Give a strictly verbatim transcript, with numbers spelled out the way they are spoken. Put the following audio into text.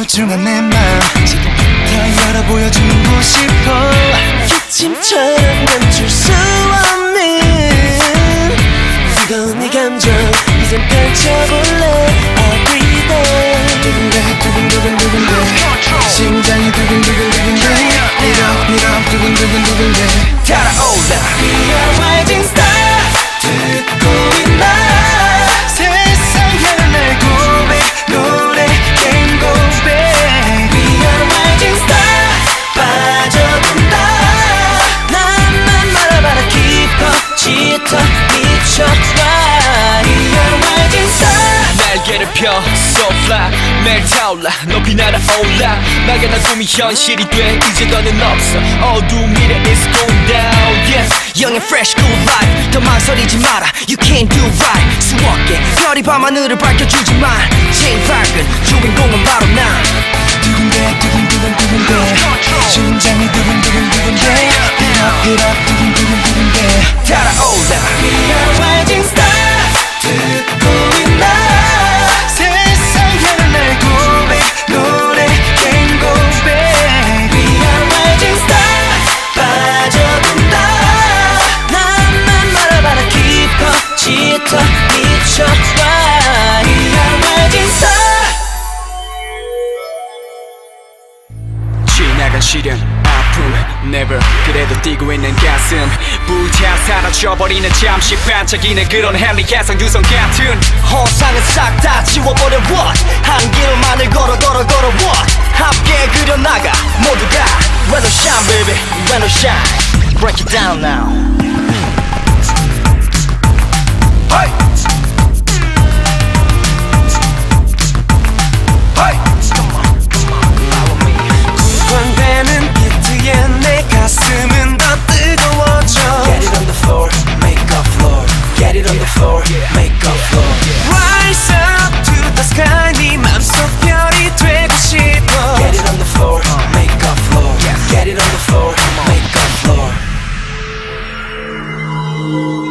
소중한 내 맘 지금부터 열어 보여주고 싶어. 기침처럼 멈출 수 없는 뜨거운 네 감정 이젠 펼쳐볼래. Everyday 두근대 두근두근 두근대 심장이 두근두근두근대 밀어 밀어 두근두근두근대 달아올라. We are rising star 듣고 있나 세상 향한 날 고백 노래 갱 고백. We are rising star 빠져든다. 나만 말아봐라 깊어 짙어 미쳐봐. We are rising star 날개를 펴 so fly 매일 타올라 높이 날아올라. 막연한 꿈이 현실이 돼 이제 더는 없어. 어두운 미래 is going down. Yes young and fresh cool life 더 망설이지 마라. You can't do right. 수없게 별이 밤하늘을 밝혀주지만 제일 밝은 주인공은 바로 나. 두근대 두근두근 두근대 심장이 두근두근두근대 히럽 히럽 두근두근두근대 달아올라. We are rising star 듣고 있나 세상 향한 날 고백 노래 갱 고백. We are rising star 빠져든다. 나만 말아봐라 깊어 짙어 미쳐봐. We are rising star 지나간 시련 아픔 never 그래도 뛰고 있는 가슴 불타 사라져버리는 잠시 반짝이는 그런 헨리 해상 유성 같은 허상은 싹 다 지워버려 what 한 길만을 걸어 걸어 걸어 what 함께 그려나가 모두가 When I shine baby When I shine Break it down now Hey! Hey! 쿵쾅대는 비트에 내 가슴은 더 뜨거워져. Get it on the floor, make a floor. Get it on the floor, make a floor. Rise up to the sky, 네 맘속 별이 되고 싶어. Get it on the floor, make a floor. Get it on the floor, make a floor.